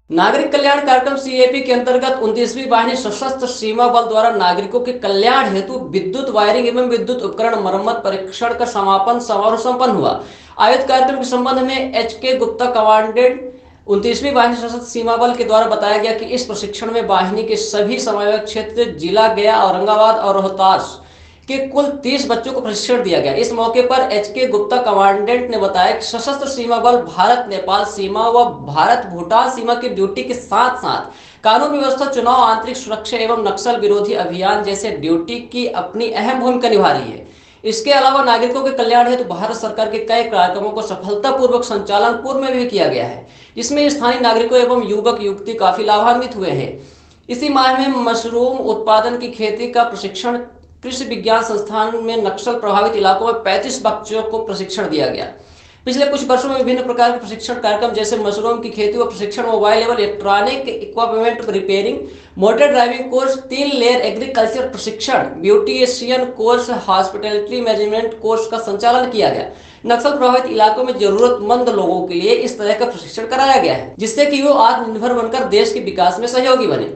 नागरिक कल्याण कार्यक्रम सीएपी के अंतर्गत 29वीं वाहिनी सशस्त्र सीमा बल द्वारा नागरिकों के कल्याण हेतु विद्युत वायरिंग एवं विद्युत उपकरण मरम्मत परीक्षण का समापन समारोह संपन्न हुआ। आयोजित कार्यक्रम के संबंध में एच.के. गुप्ता कमांडेंट 29वीं वाहिनी सशस्त्र सीमा बल के द्वारा बताया गया कि इस प्रशिक्षण में वाहिनी के सभी समन्वयक क्षेत्र जिला गया, औरंगाबाद और रोहतास के कुल 30 बच्चों को प्रशिक्षण दिया गया। इस मौके पर एच.के. गुप्ता कमांडेंट ने बताया कि सशस्त्र सीमा बल भारत नेपाल सीमा व भारत भूटान सीमा की ड्यूटी के साथ साथ कानून व्यवस्था, चुनाव, आंतरिक सुरक्षा एवं नक्सल विरोधी अभियान जैसे ड्यूटी की अपनी अहम भूमिका निभा रही है। इसके अलावा नागरिकों के कल्याण हेतु भारत सरकार के कई कार्यक्रमों को सफलतापूर्वक संचालन पूर्व में भी किया गया है, जिसमें स्थानीय नागरिकों एवं युवक युवती काफी लाभान्वित हुए हैं। इसी माह में मशरूम उत्पादन की खेती का प्रशिक्षण कृषि विज्ञान संस्थान में नक्सल प्रभावित इलाकों में 35 बच्चों को प्रशिक्षण दिया गया। पिछले कुछ वर्षों में विभिन्न प्रकार के प्रशिक्षण कार्यक्रम जैसे मशरूम की खेती व प्रशिक्षण, मोबाइल एवं electronic equipment repairing, motor driving course, 3 layer agriculture प्रशिक्षण, beautician course, hospitality management course का संचालन किया गया। नक्सल प्रभावित इलाकों में जरूरतमंद लोगों के लिए इस तरह का प्रशिक्षण कराया गया है, जिससे कि वो आत्मनिर्भर बनकर देश के विकास में सहयोगी बने।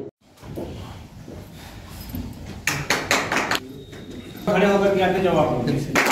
खड़े होकर के आते जवाब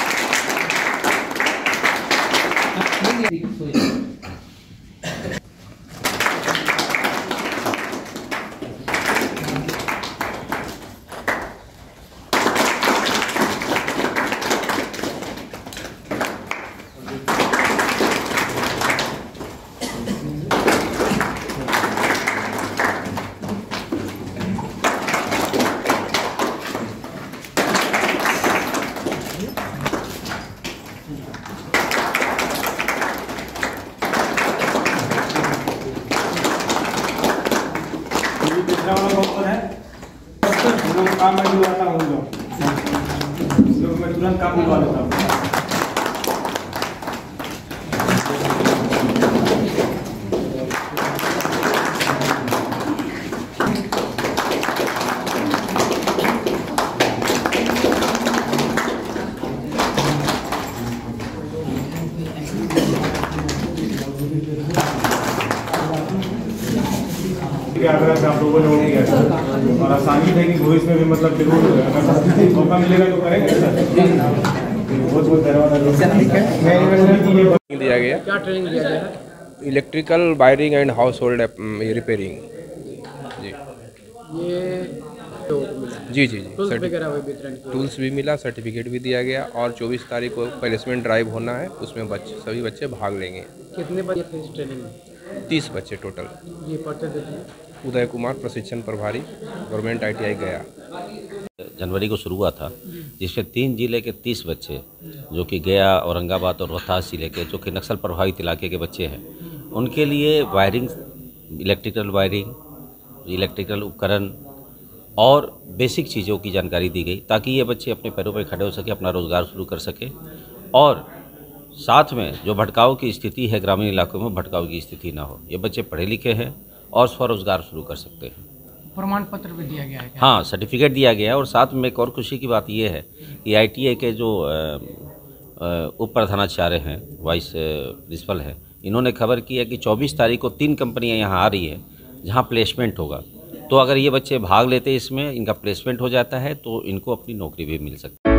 काम में जुड़ाता हूँ लोग मैं तुरंत काम दिलवा लेता हूँ। आगरा से आप लोगों ने वोट किया और आसानी है कि भविष्य में भी मतलब जरूर अगर मौका मिलेगा तो करेंगे बहुत बहुत धन्यवाद। दिया गया क्या ट्रेनिंग दिया गया है? Electrical wiring and household repairing. जी ये जी टूल्स वगैरह भी वितरण किए? टूल्स भी मिला, सर्टिफिकेट भी दिया गया और 24 तारीख को प्लेसमेंट ड्राइव होना है, उसमें सभी बच्चे भाग लेंगे। कितने बच्चे थे इस ट्रेनिंग में? 30 बच्चे टोटल। ये पढ़ते थे? उदय कुमार, प्रशिक्षण प्रभारी, गवर्नमेंट ITI गया। जनवरी को शुरू हुआ था, जिसमें 3 जिले के 30 बच्चे जो कि गया, औरंगाबाद और रोहतास जिले के जो कि नक्सल प्रभावित इलाके के बच्चे हैं, उनके लिए वायरिंग, इलेक्ट्रिकल उपकरण और बेसिक चीज़ों की जानकारी दी गई ताकि ये बच्चे अपने पैरों पर खड़े हो सके, अपना रोज़गार शुरू कर सके। और साथ में जो भटकाव की स्थिति है ग्रामीण इलाकों में, भटकाव की स्थिति ना हो, ये बच्चे पढ़े लिखे हैं और स्वरोजगार शुरू कर सकते हैं। प्रमाण पत्र भी दिया गया है क्या? हाँ, सर्टिफिकेट दिया गया है। और साथ में एक और खुशी की बात यह है कि ITI के जो उप प्रधानाचार्य हैं, वाइस प्रिंसिपल हैं, इन्होंने खबर की है कि 24 तारीख को 3 कंपनियां यहाँ आ रही है जहाँ प्लेसमेंट होगा। तो अगर ये बच्चे भाग लेते इसमें, इनका प्लेसमेंट हो जाता है तो इनको अपनी नौकरी भी मिल सकती है।